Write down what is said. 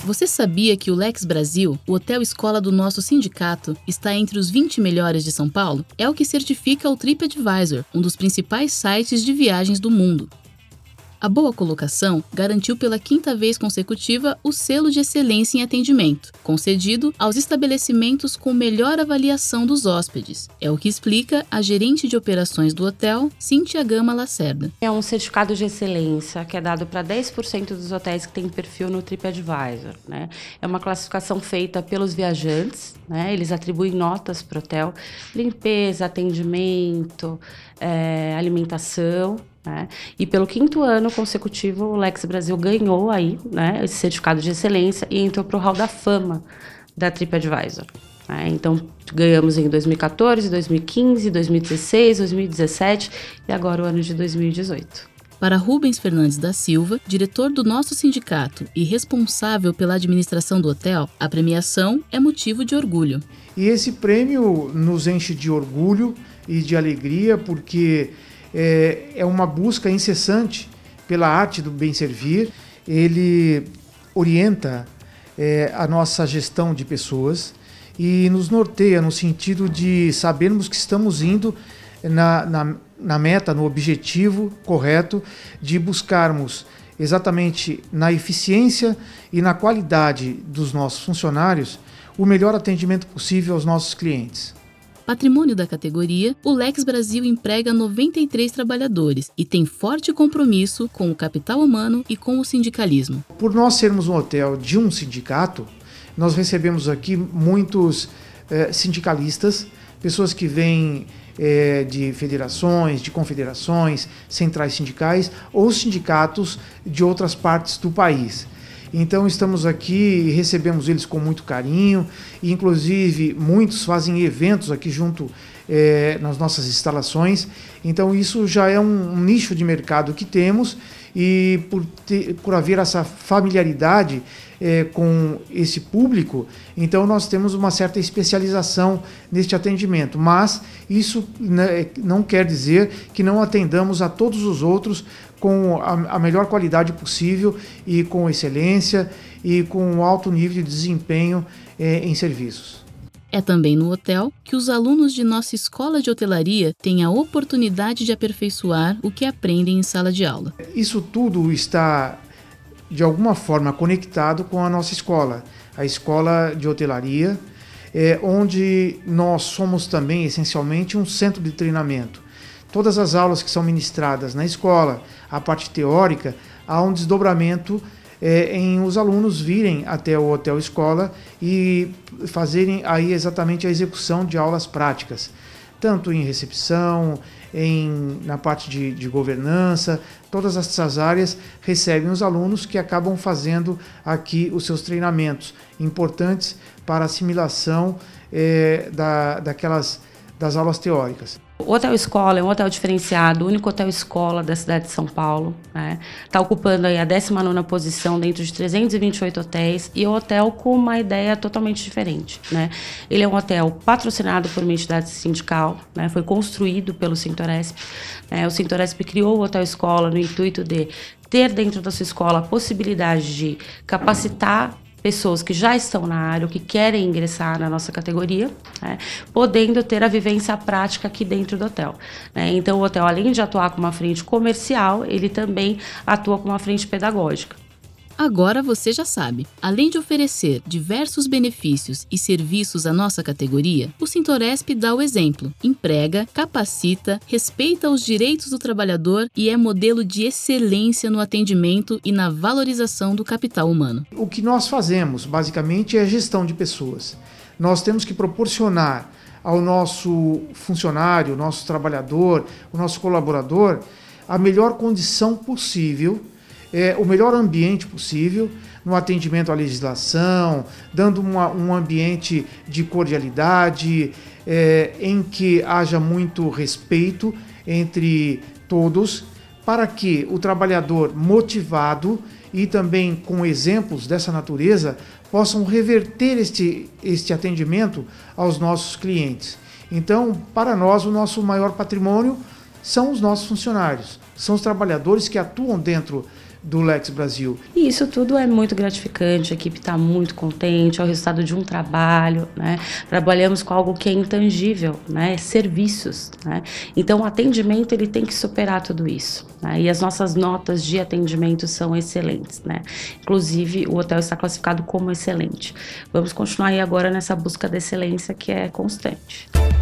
Você sabia que o Lex Brasil, o hotel-escola do nosso sindicato, está entre os 20 melhores de São Paulo? É o que certifica o TripAdvisor, um dos principais sites de viagens do mundo. A boa colocação garantiu pela 5ª vez consecutiva o selo de excelência em atendimento, concedido aos estabelecimentos com melhor avaliação dos hóspedes. É o que explica a gerente de operações do hotel, Cíntia Gama Lacerda. É um certificado de excelência que é dado para 10% dos hotéis que têm perfil no TripAdvisor, né? É uma classificação feita pelos viajantes, né? Eles atribuem notas para o hotel, limpeza, atendimento, alimentação. Né? E pelo 5º ano consecutivo, o Lex Brasil ganhou aí, né, esse certificado de excelência e entrou para o Hall da Fama da TripAdvisor. Né? Então, ganhamos em 2014, 2015, 2016, 2017 e agora o ano de 2018. Para Rubens Fernandes da Silva, diretor do nosso sindicato e responsável pela administração do hotel, a premiação é motivo de orgulho. E esse prêmio nos enche de orgulho e de alegria porque é uma busca incessante pela arte do bem servir. Ele orienta a nossa gestão de pessoas e nos norteia no sentido de sabermos que estamos indo na meta, no objetivo correto de buscarmos exatamente na eficiência e na qualidade dos nossos funcionários o melhor atendimento possível aos nossos clientes. Patrimônio da categoria, o Lex Brasil emprega 93 trabalhadores e tem forte compromisso com o capital humano e com o sindicalismo. Por nós sermos um hotel de um sindicato, nós recebemos aqui muitos sindicalistas, pessoas que vêm de federações, de confederações, centrais sindicais ou sindicatos de outras partes do país. Então estamos aqui e recebemos eles com muito carinho, e inclusive muitos fazem eventos aqui junto nas nossas instalações. Então isso já é um nicho de mercado que temos, e por haver essa familiaridade com esse público, então nós temos uma certa especialização neste atendimento, mas isso não quer dizer que não atendamos a todos os outros com a melhor qualidade possível e com excelência e com um alto nível de desempenho em serviços. É também no hotel que os alunos de nossa escola de hotelaria têm a oportunidade de aperfeiçoar o que aprendem em sala de aula. Isso tudo está, de alguma forma, conectado com a nossa escola, a escola de hotelaria, onde nós somos também, essencialmente, um centro de treinamento. Todas as aulas que são ministradas na escola, a parte teórica, há um desdobramento em os alunos virem até o hotel escola e fazerem aí exatamente a execução de aulas práticas, tanto em recepção, na parte de governança. Todas essas áreas recebem os alunos que acabam fazendo aqui os seus treinamentos importantes para a assimilação das aulas teóricas. O Hotel Escola é um hotel diferenciado, o único hotel escola da cidade de São Paulo. Está ocupando aí a 19ª posição dentro de 328 hotéis, e é um hotel com uma ideia totalmente diferente. Né? Ele é um hotel patrocinado por uma entidade sindical, né? Foi construído pelo Sintoresp. O Sintoresp criou o Hotel Escola no intuito de ter dentro da sua escola a possibilidade de capacitar pessoas que já estão na área ou que querem ingressar na nossa categoria, né, podendo ter a vivência prática aqui dentro do hotel. Né? Então, o hotel, além de atuar com uma frente comercial, ele também atua com uma frente pedagógica. Agora você já sabe, além de oferecer diversos benefícios e serviços à nossa categoria, o Sintoresp dá o exemplo, emprega, capacita, respeita os direitos do trabalhador e é modelo de excelência no atendimento e na valorização do capital humano. O que nós fazemos, basicamente, é a gestão de pessoas. Nós temos que proporcionar ao nosso funcionário, nosso trabalhador, o nosso colaborador, a melhor condição possível, o melhor ambiente possível no atendimento à legislação, dando um ambiente de cordialidade, em que haja muito respeito entre todos, para que o trabalhador motivado e também com exemplos dessa natureza possam reverter este atendimento aos nossos clientes. Então, para nós, o nosso maior patrimônio são os nossos funcionários, são os trabalhadores que atuam dentro do Lex Brasil. E isso tudo é muito gratificante, a equipe está muito contente, é o resultado de um trabalho, né? Trabalhamos com algo que é intangível, né? Serviços, né? Então o atendimento ele tem que superar tudo isso, né? E as nossas notas de atendimento são excelentes, né? Inclusive o hotel está classificado como excelente. Vamos continuar aí agora nessa busca da excelência que é constante.